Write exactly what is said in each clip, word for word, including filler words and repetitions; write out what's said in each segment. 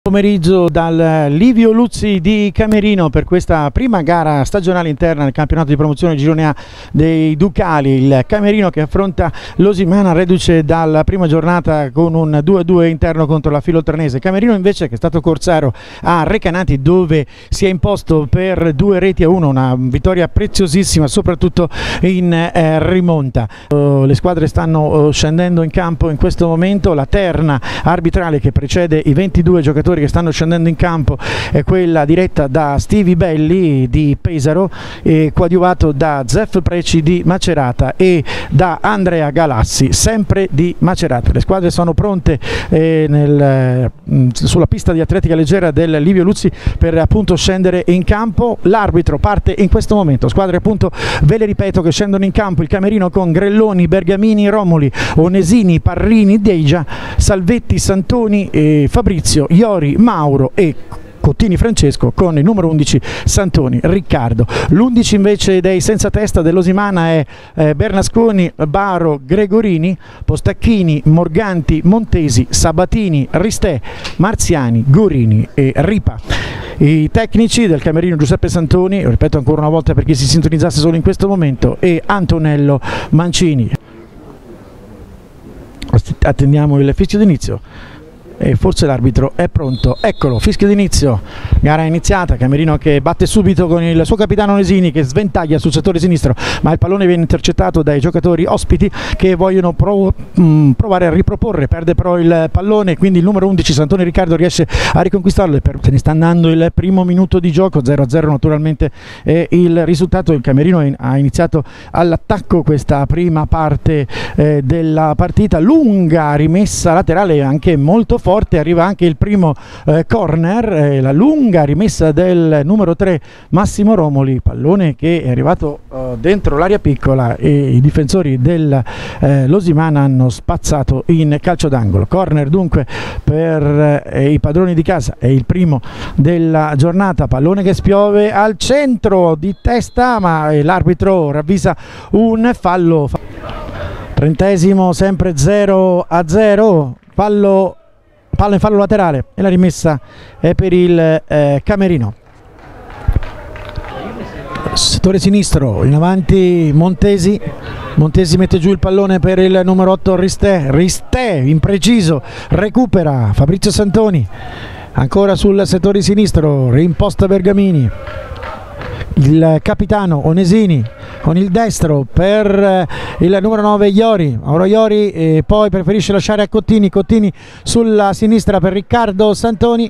Pomeriggio dal Livio Luzzi di Camerino per questa prima gara stagionale interna nel campionato di promozione Girone A dei Ducali. Il Camerino che affronta l'Osimana reduce dalla prima giornata con un due a due interno contro la Filolternese. Camerino invece che è stato corsaro a Recanati, dove si è imposto per due reti a uno, una vittoria preziosissima soprattutto in eh, rimonta. Uh, le squadre stanno uh, scendendo in campo in questo momento. La terna arbitrale che precede i ventidue giocatori che stanno scendendo in campo è quella diretta da Stivi Belli di Pesaro, e coadiuvato da Zeff Preci di Macerata e da Andrea Galassi sempre di Macerata. Le squadre sono pronte eh, nel, sulla pista di atletica leggera del Livio Luzzi per appunto scendere in campo. L'arbitro parte in questo momento. Squadre appunto, ve le ripeto, che scendono in campo: il Camerino con Grelloni, Bergamini, Romoli, Onesini, Parrini, Deja, Salvetti, Santoni, e Fabrizio, Iori, Mauro e Cottini Francesco, con il numero undici Santoni Riccardo. L'undici invece dei senza testa dell'Osimana è eh, Bernasconi, Baro, Gregorini, Postacchini, Morganti, Montesi, Sabatini, Ristè, Marziani, Gorini e Ripa. I tecnici del Camerino: Giuseppe Santoni, lo ripeto ancora una volta per chi si sintonizzasse solo in questo momento, e Antonello Mancini. Attendiamo il fischio d'inizio e forse l'arbitro è pronto. Eccolo, fischio d'inizio, gara iniziata. Camerino che batte subito con il suo capitano Onesini, che sventaglia sul settore sinistro, ma il pallone viene intercettato dai giocatori ospiti che vogliono prov mh, provare a riproporre. Perde però il pallone, quindi il numero undici Santoni Riccardo riesce a riconquistarlo e per... se ne sta andando il primo minuto di gioco. Zero a zero naturalmente è il risultato. Il Camerino ha iniziato all'attacco questa prima parte eh, della partita. Lunga rimessa laterale anche molto forte, arriva anche il primo eh, corner, eh, la lunga rimessa del numero tre Massimo Romoli, pallone che è arrivato eh, dentro l'area piccola e i difensori dell'Osimana eh, hanno spazzato in calcio d'angolo. Corner dunque per eh, i padroni di casa, è il primo della giornata. Pallone che spiove al centro di testa, ma eh, l'arbitro ravvisa un fallo. Trentesimo, sempre zero a zero, fallo palla in fallo laterale e la rimessa è per il eh, Camerino. Settore sinistro, in avanti Montesi. Montesi mette giù il pallone per il numero otto Ristè. Ristè impreciso, recupera Fabrizio Santoni. Ancora sul settore sinistro, rimposta Bergamini. Il capitano Onesini con il destro per il numero nove Iori, Mauro Iori, e poi preferisce lasciare a Cottini. Cottini sulla sinistra per Riccardo Santoni,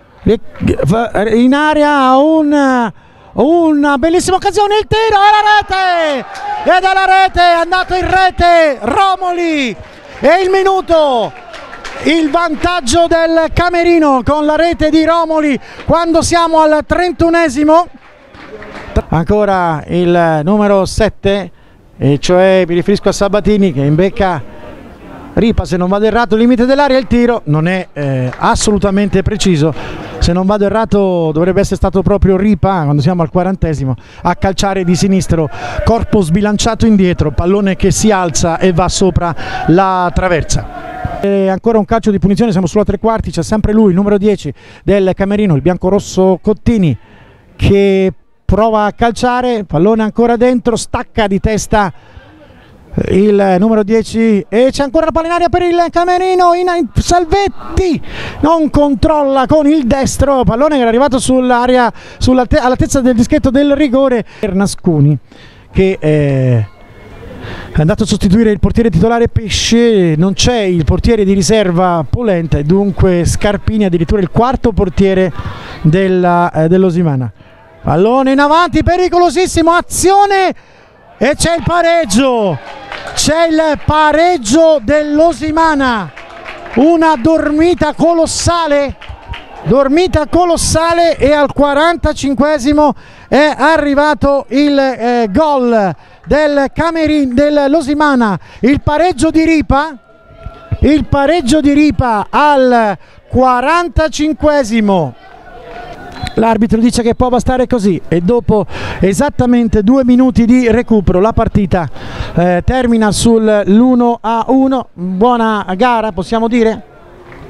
in area un, una bellissima occasione, il tiro e la rete, e dalla rete è andato in rete Romoli, e il minuto, il vantaggio del Camerino con la rete di Romoli quando siamo al trentunesimo. Ancora il numero sette, e cioè mi riferisco a Sabatini, che imbecca Ripa, se non vado errato, limite dell'area. Il tiro non è eh, assolutamente preciso, se non vado errato dovrebbe essere stato proprio Ripa, quando siamo al quarantesimo, a calciare di sinistro, corpo sbilanciato indietro, pallone che si alza e va sopra la traversa. E ancora un calcio di punizione, siamo sulla tre quarti, c'è sempre lui, il numero dieci del Camerino, il biancorosso Cottini, che prova a calciare, pallone ancora dentro, stacca di testa il numero dieci e c'è ancora la palla in aria per il Camerino. In, in, Salvetti non controlla con il destro, pallone che era arrivato sull'area, all'altezza del dischetto del rigore. Bernasconi che è andato a sostituire il portiere titolare Pesce, non c'è il portiere di riserva Polenta e dunque Scarpini, addirittura il quarto portiere della, eh, dell'Osimana. Pallone in avanti, pericolosissimo, azione e c'è il pareggio, c'è il pareggio dell'Osimana, una dormita colossale, dormita colossale e al quarantacinquesimo è arrivato il eh, gol del Camerino, dell'Osimana, il pareggio di Ripa, il pareggio di Ripa al quarantacinquesimo. L'arbitro dice che può bastare così e dopo esattamente due minuti di recupero la partita eh, termina sull'uno a uno. Buona gara, possiamo dire?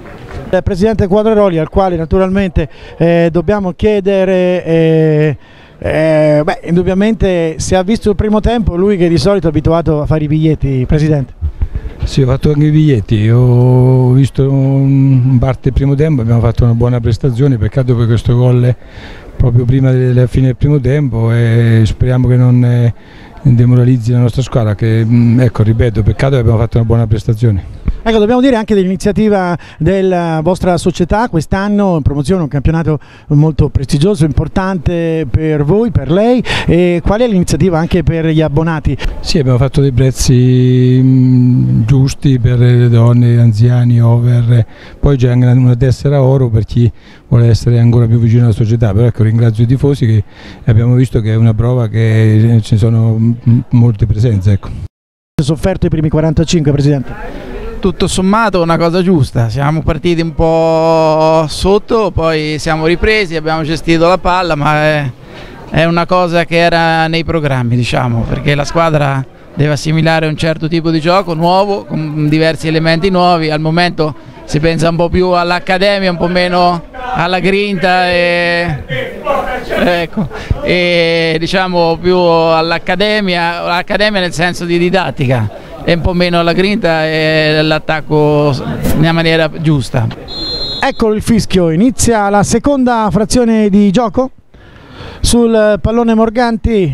Il presidente Quadreroli, al quale naturalmente eh, dobbiamo chiedere, eh, eh, beh, indubbiamente si è visto il primo tempo, lui che di solito è abituato a fare i biglietti, presidente. Sì, ho fatto anche i biglietti, ho visto un parte del primo tempo, abbiamo fatto una buona prestazione, peccato per questo gol proprio prima della fine del primo tempo e speriamo che non eh, demoralizzi la nostra squadra, che ecco, ripeto, peccato che abbiamo fatto una buona prestazione. Ecco, dobbiamo dire anche dell'iniziativa della vostra società quest'anno in promozione, un campionato molto prestigioso, importante per voi, per lei, e qual è l'iniziativa anche per gli abbonati? Sì, abbiamo fatto dei prezzi mh, giusti per le donne, anziani, over, poi c'è anche una tessera oro per chi vuole essere ancora più vicino alla società, però ecco, ringrazio i tifosi che abbiamo visto che è una prova che ci sono molte presenze. Ecco. Sofferto i primi quarantacinque, presidente? Tutto sommato una cosa giusta, siamo partiti un po' sotto, poi siamo ripresi, abbiamo gestito la palla, ma è, è una cosa che era nei programmi, diciamo, perché la squadra deve assimilare un certo tipo di gioco nuovo, con diversi elementi nuovi. Al momento si pensa un po' più all'accademia, un po' meno alla grinta e, ecco, e diciamo più all'accademia, all'accademia nel senso di didattica, e un po' meno alla grinta e l'attacco nella maniera giusta. Ecco il fischio, inizia la seconda frazione di gioco sul pallone Morganti,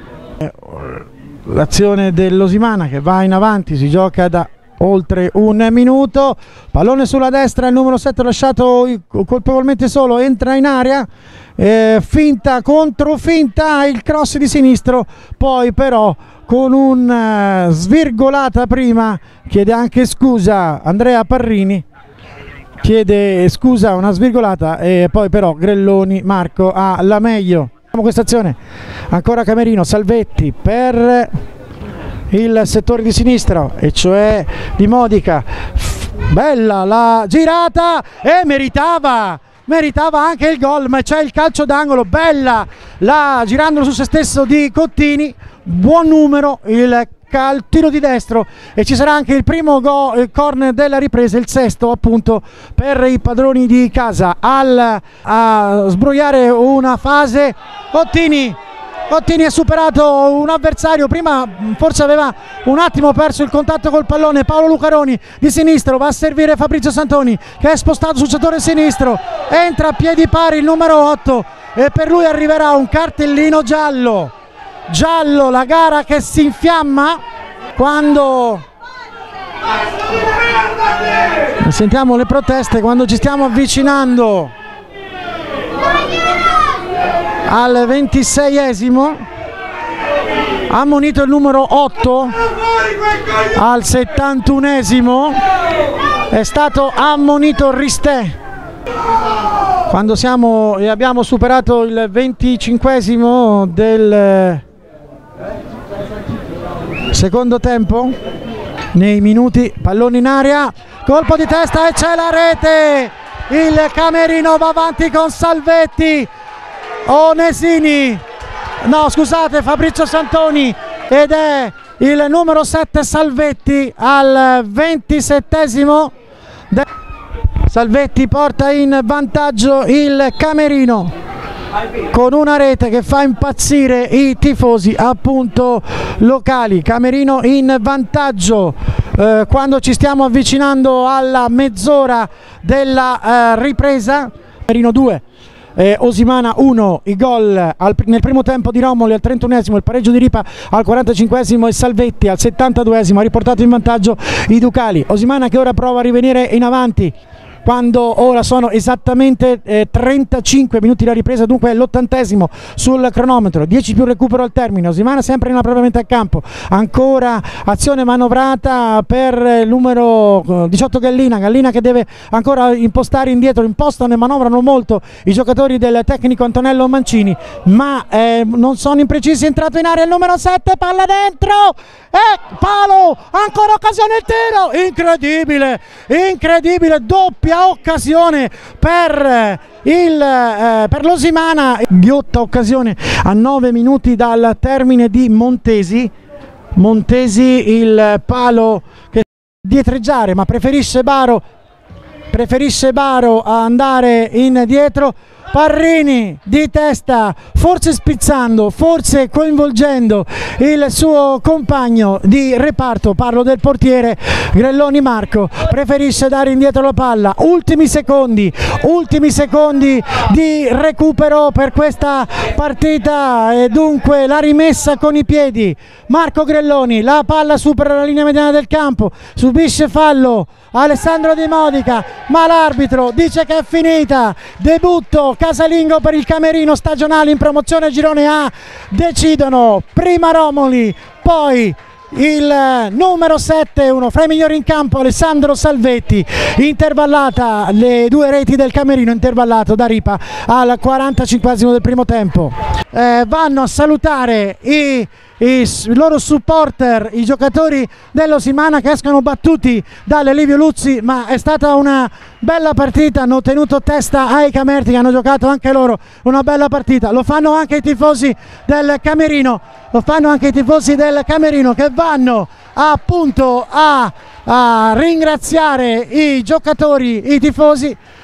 l'azione dell'Osimana che va in avanti, si gioca da oltre un minuto, pallone sulla destra, il numero sette lasciato colpevolmente solo, entra in area, eh, finta contro finta, il cross di sinistro, poi però con una svirgolata prima chiede anche scusa Andrea Parrini, chiede scusa, una svirgolata, e poi però Grelloni Marco ha la meglio. Questa azione ancora Camerino, Salvetti per il settore di sinistra, e cioè di Modica, bella la girata e meritava meritava anche il gol, ma c'è il calcio d'angolo, bella la girandolo su se stesso di Cottini, buon numero il tiro di destro, e ci sarà anche il primo go, il corner della ripresa, il sesto appunto per i padroni di casa. Al, a sbrogliare una fase Cottini Cottini ha superato un avversario, prima forse aveva un attimo perso il contatto col pallone. Paolo Lucaroni di sinistro va a servire Fabrizio Santoni che è spostato sul settore sinistro, entra a piedi pari il numero otto e per lui arriverà un cartellino giallo. Giallo, la gara che si infiamma quando sentiamo le proteste, quando ci stiamo avvicinando al ventiseiesimo. Ammonito il numero otto. Al settantunesimo è stato ammonito Ristè. Quando siamo e abbiamo superato il venticinquesimo del secondo tempo, nei minuti, pallone in aria, colpo di testa e c'è la rete. Il Camerino va avanti con Salvetti, Onesini, no scusate, Fabrizio Santoni, ed è il numero sette Salvetti al ventisettesimo. Salvetti porta in vantaggio il Camerino con una rete che fa impazzire i tifosi appunto locali. Camerino in vantaggio eh, quando ci stiamo avvicinando alla mezz'ora della eh, ripresa. Camerino due, Eh, Osimana uno, i gol al, nel primo tempo di Romoli al trentunesimo, il pareggio di Ripa al quarantacinquesimo e Salvetti al settantaduesimo ha riportato in vantaggio i Ducali. Osimana che ora prova a rivenire in avanti quando ora sono esattamente eh, trentacinque minuti da ripresa, dunque è l'ottantesimo sul cronometro, dieci più recupero al termine. Osimana sempre nella propria metà campo, ancora azione manovrata per il numero diciotto Gallina, Gallina che deve ancora impostare indietro, impostano e manovrano molto i giocatori del tecnico Antonello Mancini, ma eh, non sono imprecisi. È entrato in area il numero sette, palla dentro e palo, ancora occasione, il tiro, incredibile, incredibile, doppia occasione per il eh, per l'Osimana, ghiotta occasione a nove minuti dal termine di Montesi. Montesi il palo che dietreggiare, ma preferisce Baro preferisce Baro a andare indietro. Parrini di testa, forse spizzando, forse coinvolgendo il suo compagno di reparto, parlo del portiere Grelloni Marco, preferisce dare indietro la palla. Ultimi secondi, ultimi secondi di recupero per questa partita e dunque la rimessa con i piedi. Marco Grelloni, la palla supera la linea mediana del campo, subisce fallo Alessandro Di Modica, ma l'arbitro dice che è finita. Debutto casalingo per il Camerino stagionale in promozione girone A. Decidono prima Romoli, poi il numero sette, uno fra i migliori in campo, Alessandro Salvetti. Intervallata le due reti del Camerino, intervallato da Ripa al quarantacinquesimo del primo tempo. Eh, vanno a salutare i i loro supporter, i giocatori dell'Osimana, che escono battuti dall'Elivio Luzzi, ma è stata una bella partita, hanno tenuto testa ai Camerti, che hanno giocato anche loro una bella partita. Lo fanno anche i tifosi del Camerino, lo fanno anche i tifosi del Camerino che vanno appunto a, a ringraziare i giocatori, i tifosi.